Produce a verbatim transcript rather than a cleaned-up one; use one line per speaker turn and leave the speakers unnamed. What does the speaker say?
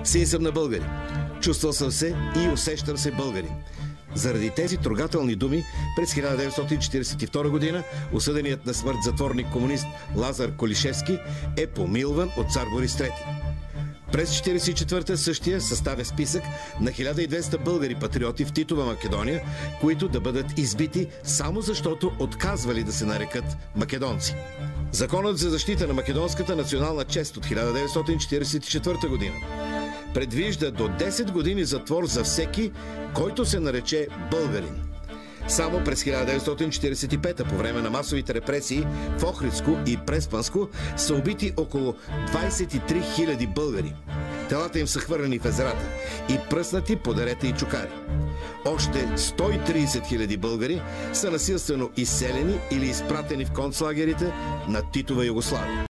Син съм на българи. Чувствал съм се и усещам се българин. Заради тези трогателни думи през хиляда деветстотин четиридесет и втора година осъденият на смърт затворник комунист Лазар Колишевски е помилван от цар Борис трети. През четиридесет и четвърта същия съставя списък на хиляда и двеста българи патриоти в Титова Македония, които да бъдат избити само защото отказвали да се нарекат македонци. Законът за защита на македонската национална чест от хиляда деветстотин четиридесет и четвърта година предвижда до десет години затвор за всеки, който се нарече българин. Само през хиляда деветстотин четиридесет и пета, по време на масовите репресии в Охридско и Преспанско, са убити около двадесет и три хиляди българи. Телата им са хвърлени в езерата и пръснати по дерета и чукари. Още сто и тридесет хиляди българи са насилствено изселени или изпратени в концлагерите на Титова Югославия.